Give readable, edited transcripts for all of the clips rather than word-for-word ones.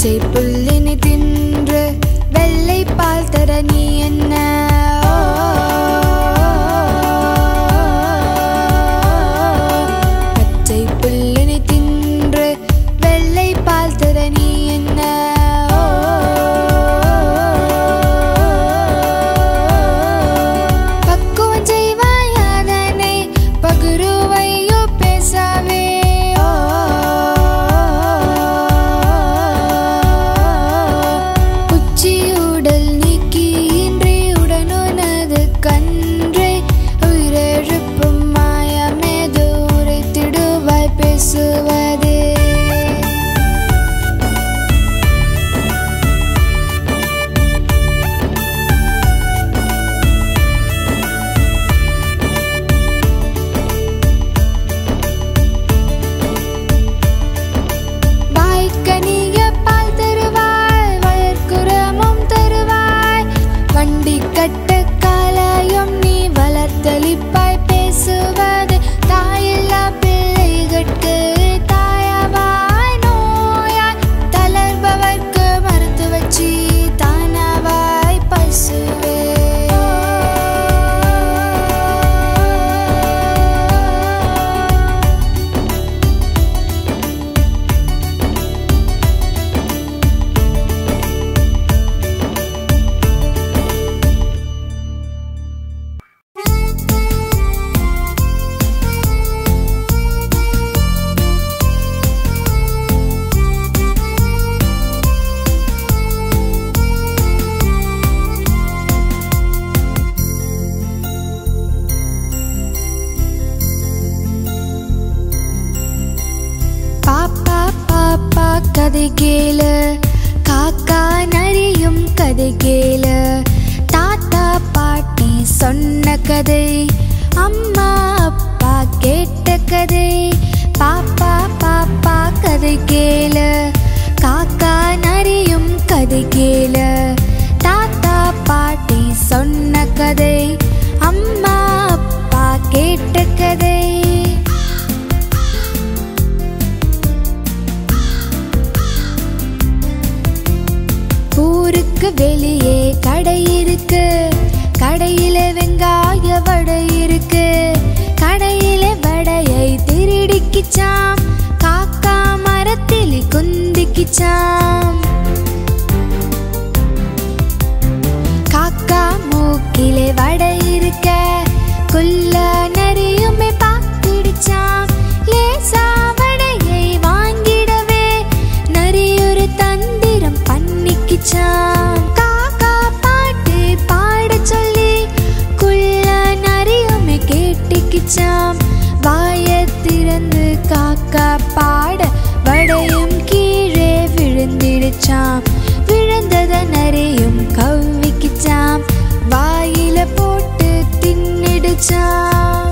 பச்சை புல்லினை தின்று வெள்ளை பால் தர நீ என்ன? பச்சை புல்லினை தின்று வெள்ளை பால் தர நீ என்ன? பக்குவம் செய்வாய் அதனை பகுருவையோ பேசாவே. உச்சியுடல் நீக்கி இன்றி உடனுனது கன்றை உயிரெழுப்பும் மாயமேது உரைத்திடுவாய் பேசுவதே. வாய்க்கனிய பால் தருவாய் வயற்குரமும் தருவாய். வண்டி கட்ட காலாயும் நீ வளர்த்தளிப்பாய் பேசுவது. தாயில்லா பிள்ளைகட்கு தாயாவாய் நோயாய் தளர்பவர்க்கு மருந்து வச்சி தானாவாய் பசுவே. பாப்பா பாப்பா கதை கேளு, காக்கா நரியும் கதை கேளு. தாத்தா பாட்டி சொன்ன கதை, அம்மா அப்பா கேட்ட கதை. பாப்பா பாப்பா கதை கேளு, காக்கா நரியும் கதை கேளு. தாத்தா பாட்டி சொன்ன கதை, அம்மா அப்பா கேட்ட கதை. ஊருக்கு வெளியே கடை இருக்கு, கடையில வெங்காய வடை இருக்கு. கடையில வடையை திருடிக்கிச்சாம், காக்கா மரத்தில் குந்திக்கிச்சாம். காக்கா மூக்கிலே வடை இருக்க குள்ள நரியுமே பார்த்துடுச்சாம். லேசா வடையை வாங்கிடவே நரி ஒரு தந்திரம் பண்ணிக்கிச்சாம். காக்கா பாட்டு பாட சொல்லி குள்ள நரியுமே கேட்டுக்கிச்சாம். வாயை திறந்து காக்கா பாட வடையும் கீழே விழுந்திடுச்சாம். விழுந்தத நரியும் கவ்விக்கிச்சாம், வாயில போட்டு தின்னிடுச்சாம்.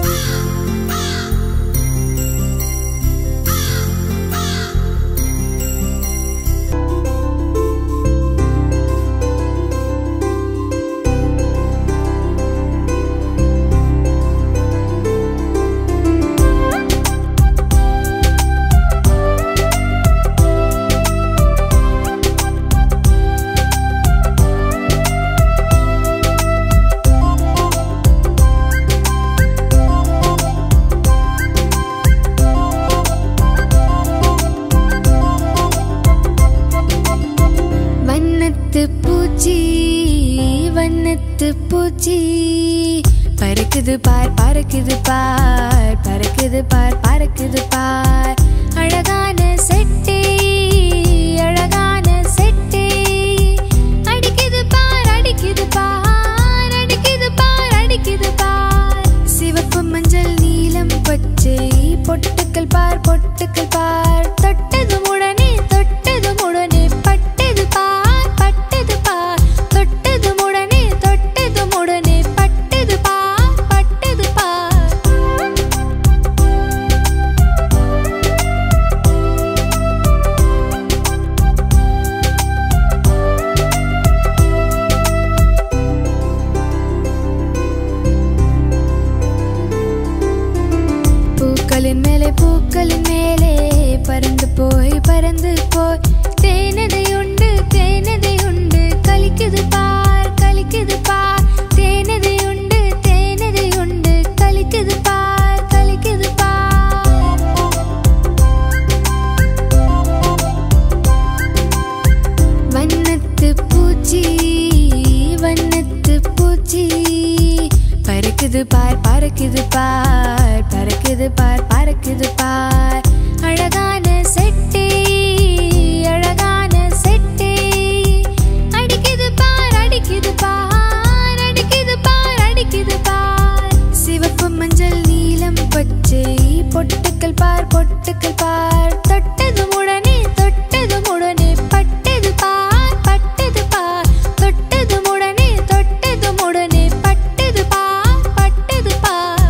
வண்ணத்து பூச்சி பறக்குது பார் பறக்குது பார் பறக்குது பார் பறக்குது பார். அழகான செட்டே அழகான செட்டே, அடிக்குது பார் அடிக்குது பார் அடிக்குது பார் அடிக்குது பார். சிவப்பு மஞ்சள் நீலம் பச்சை பொட்டுக்கள் பார் பொட்டுக்கள் பார். தொட்டதும் உடனே தொட்டதும் உடனே பட்டது பார் பட்டது பார். தொட்டதும் உடனே தொட்டதும் உடனே பட்டது பார் பட்டது பார். பூக்களின் மேலே பறந்து போய் பார் பறக்குது பார் பறக்குது பார் பறக்குது பார் அழகான செட்டே அழகான செட்டே அடிக்குது பார் அடிக்குது பார் அடிக்குது பார் அடிக்குது பார் சிவப்பு மஞ்சள் நீலம் பச்சை பொட்டுக்கள் பார் பொட்டுக்கள் பார் தொட்டதும் உடனே பட்டது பார் பட்டது பார் தொட்டதும் உடனே பட்டது பார் பட்டது பார்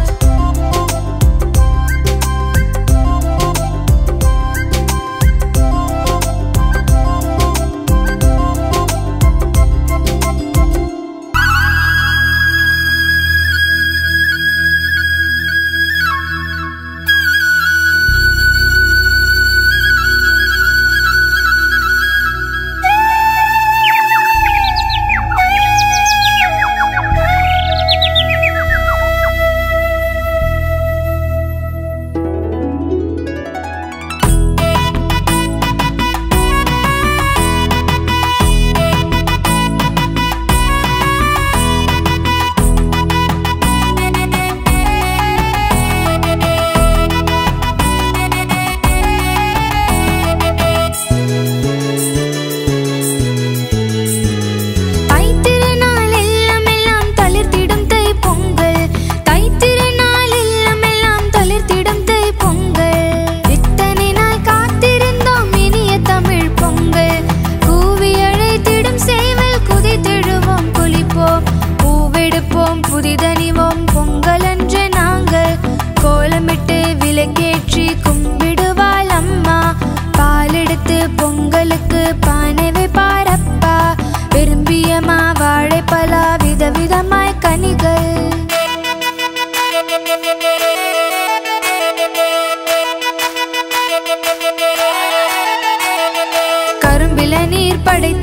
பொங்கலுக்கு பானை வைப்பார் அப்பா விரும்பிய மாவாழைப்பழா விதவிதமாய் கனிகள் கரும்பில நீர் படை